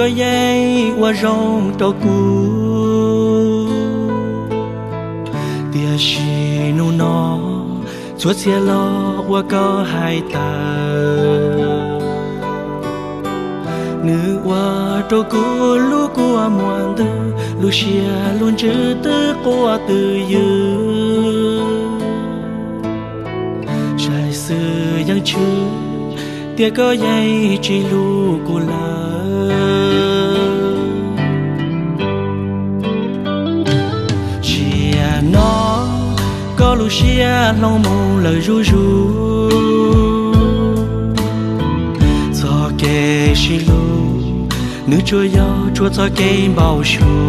dây qua rong trâu cú tia xì nu nó chúa xe lo qua có hai ta nữ qua trâu cú lu qua muôn tư lu xia luôn chữ tư qua từ dư trái sư yang chữ tia có dây chỉ lu cô la chia nó có lu xia lòng mù lời ru ru cho kê xì lu nữ chúa gió chúa cho cây bao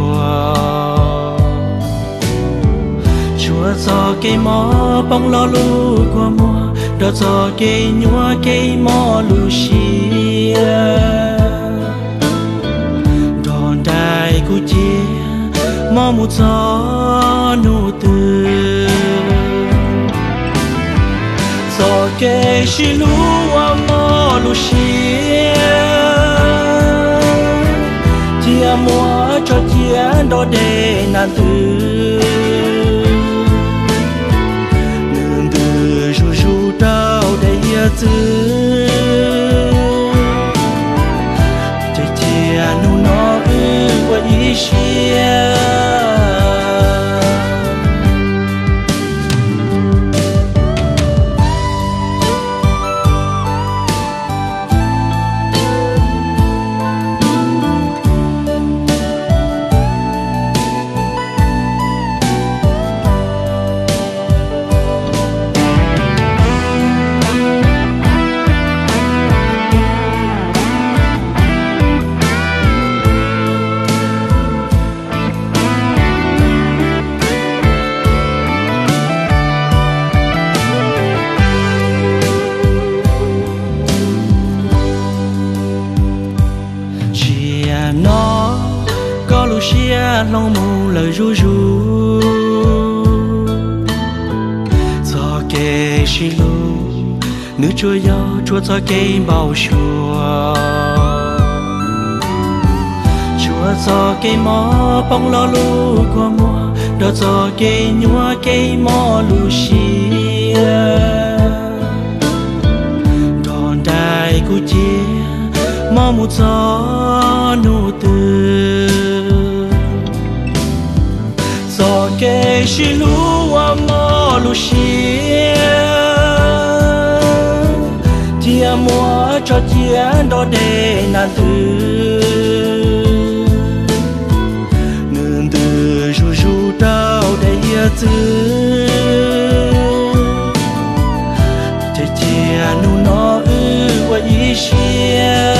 chúa cho cây mò bông lo lu qua mùa đó cho cây nhúa cây mò lu xia đòn đai cu chia mò mu gió nụ tư cho cây xì lu qua mò lu xia chia mua cho chia đó để nan tư nương tư ru ru đau để ia tư chia chia nu nó qua ý chia lòng mù lời ru ru cho kê xì lu nữ chúa gió chúa cho cây bao chúa cho cây mò bông lo lu qua mùa đó cho cây nhúa cây mò lu xia đòn đai cu chia mò mu gió nụ tư cho kê xì lu qua mò lu xia chia mua cho chia đó để nan tư nương tư ru ru đau để ia tư chia chia nu nó qua ý xia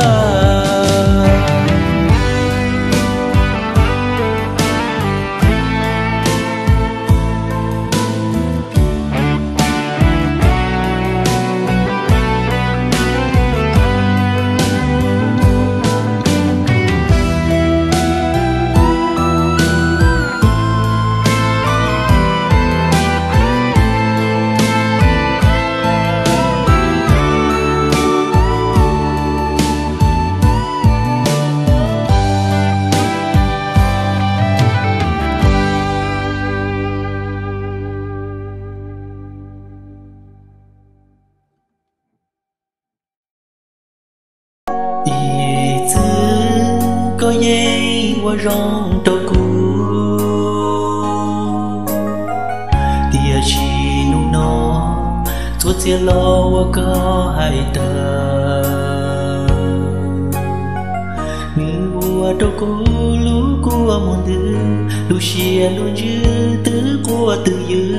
có dây qua rong trâu cú tia chi nu nó chúa chia lo qua có hai tờ nữ qua trâu cú lú qua muôn tư lu xia luôn dư tứ qua từ dư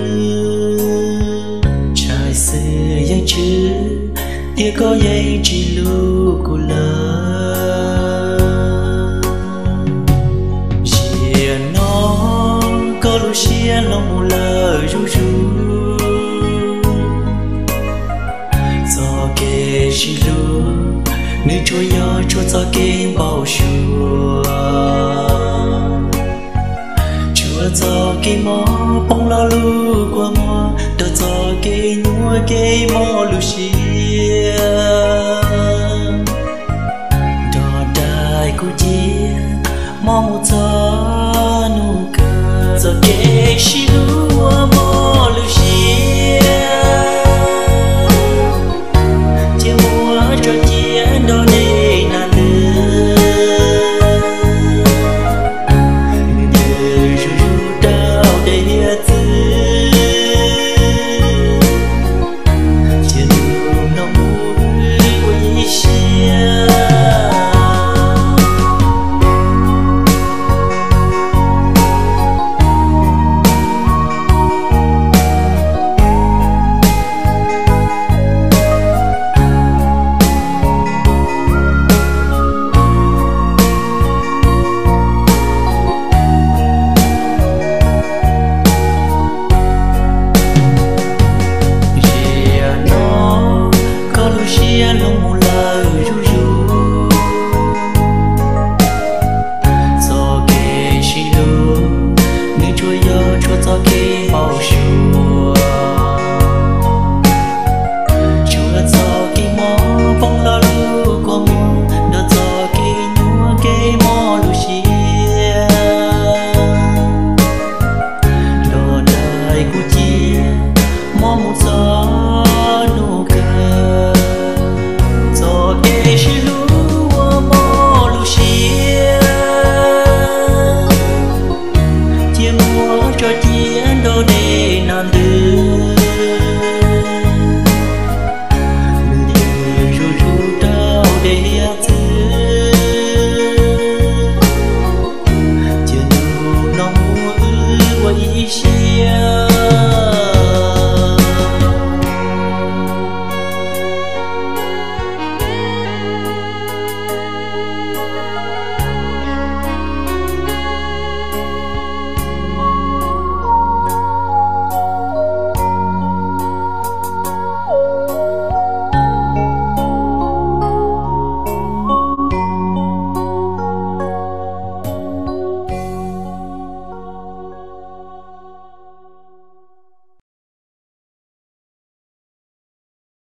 trái xưa dây chữ tia có dây chỉ lu cô lơ lu xia lòng mù lời ru ru cho kê xì lu nữ chúa gió chúa cho kê bao chúa cho kê mò bông lo lu qua mò đồ cho kê nhúa kê mò lu xia đò đai cu chia mò một gió nụ cười gió kê xí lúa mò lưu xia chia mua cho chia đó đây là lừa đưa ru đau để tư chia nụ nồng mũi quay xia lòng mù lời ru ru gió kê xí lu người chúa yêu chúa gió kê bao xua chúa gió kê mò phong lo lu có mù đợt gió kê nhúa kê mò lu xia đò đời cu chia mò một gió nụ cười cho chiến đô để nằm đưa ru ru đau để tư chiến nụ nồng ư quay xí